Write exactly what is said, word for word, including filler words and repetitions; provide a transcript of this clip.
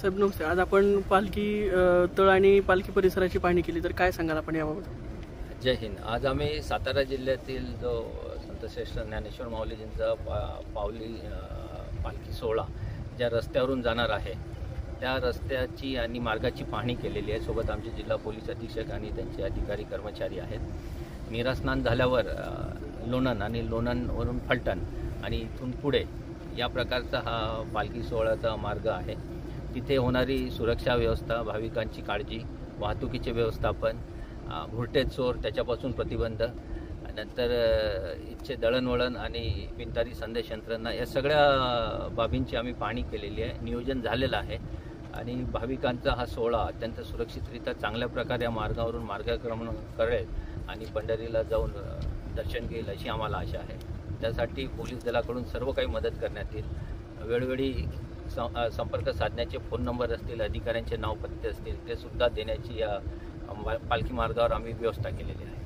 साहेब नमस्ते. आज आपण पालखी तळ आणि पालखी परिसराची पाहणी केली, तर काय सांगाल आपण याबाबत? जय हिंद. आज आम्ही सातारा जिल्ह्यातील जो संतश्रेष्ठ ज्ञानेश्वर माऊलीजींचा पा पावली पालखी सोहळा ज्या रस्त्यावरून जाणार आहे त्या रस्त्याची आणि मार्गाची पाहणी केलेली आहे. सोबत आमचे जिल्हा पोलीस अधीक्षक आणि त्यांचे अधिकारी कर्मचारी आहेत. मीरा स्नान झाल्यावर लोणंद आणि लोणंदवरून फलटण आणि इथून पुढे या प्रकारचा हा पालखी सोहळ्याचा मार्ग आहे. तिथे होणारी सुरक्षा व्यवस्था, भाविकांची काळजी, वाहतुकीचे व्यवस्थापन, भुरटे चोर त्याच्यापासून प्रतिबंध, नंतर इथचे दळणवळण आणि पिंटारी संदेश यंत्रणा या सगळ्या बाबींची आम्ही पाहणी केलेली आहे. नियोजन झालेलं आहे आणि भाविकांचा हा सोहळा अत्यंत सुरक्षितरित्या चांगल्या प्रकारे या मार्गावरून मार्गक्रमण करेल आणि पंढरीला जाऊन दर्शन घेईल अशी आम्हाला आशा आहे. त्यासाठी पोलीस दलाकडून सर्व काही मदत करण्यात येईल. वेळोवेळी संपर्क साधण्याचे फोन नंबर असतील, अधिकाऱ्यांचे नाव पत्ते असतील ते सुद्धा देण्याची या पालखी मार्गावर आम्ही व्यवस्था केलेली आहे.